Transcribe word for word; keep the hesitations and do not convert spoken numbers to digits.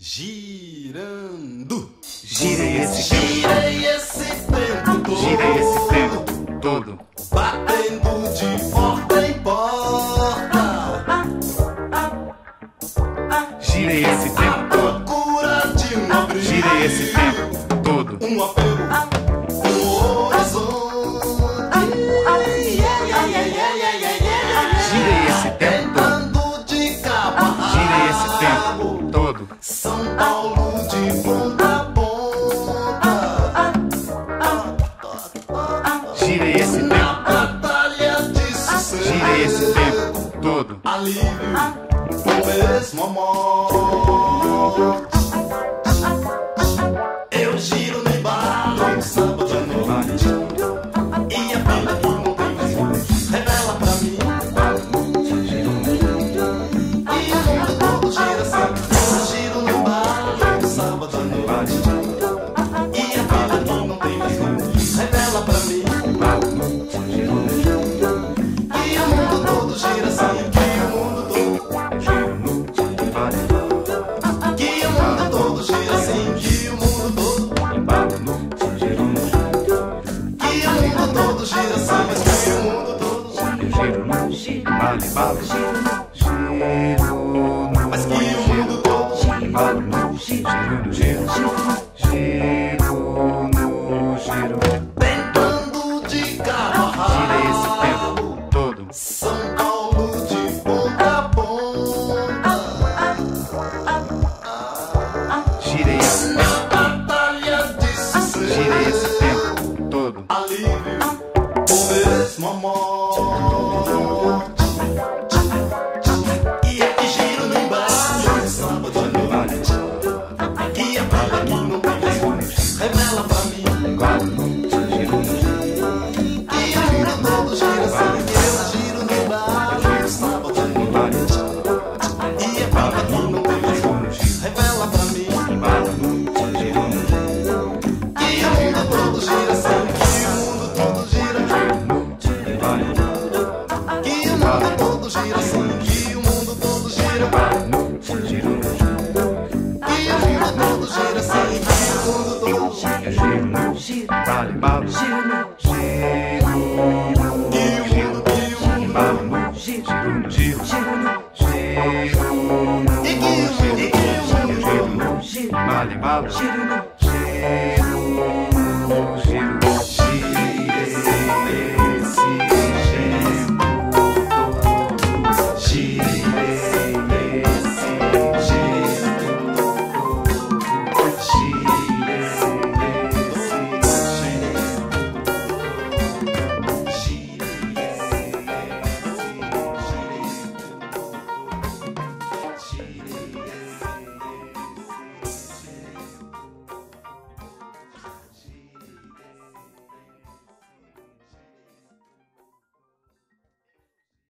Girando. Girei esse tempo. Girei esse tempo todo. Girei esse tempo todo. Batendo de porta em porta. Girei esse À tempo todo. procura de um abrigo. Girei esse tempo todo. Um apelo. Um horizonte. Girei esse tempo todo. Tentando de cabo a Girei esse rabo. tempo todo. São Paulo de ponta a ponta. Girei esse Na tempo todo. batalha de sucesso. Girei esse tempo todo. Alívio ou mesmo a morte. Eu giro no embalo no sábado à noite. E a vida que não tem mais revela pra mim. E o mundo todo gira assim. Eu giro no embalo no sábado à noite. E a vida que não tem mais revela pra mim. E o mundo todo gira assim. Que o mundo todo Que o mundo todo gira assim, que o mundo todo Que o mundo todo gira assim, mas que o mundo todo Giro no vale, vale. Giro no Mas que o mundo todo vale, no giro no giro. Giro no giro. Tentando de cabo a Girei esse tempo rabo. todo. São Paulo de ponta a ponta. Girei esse Na tempo. batalha de Girei esse sucesso. tempo todo. Alívio ou mesmo a morte. E é que giro no embalo no sábado à noite. Que a vida que não tem mais revela pra mim. E o mundo todo gira assim. Eu giro no embalo no sábado à noite. E a vida que não tem mais revela pra mim. E o mundo todo gira assim. Que o mundo todo gira. Que o mundo todo gira assim. Que o mundo todo gira. Que o mundo todo gira assim. Que o mundo todo gira. Vale, vale. Giro no giro. Giro no giro. E que o mundo, e que o mundo Vale, vale. Giro no giro.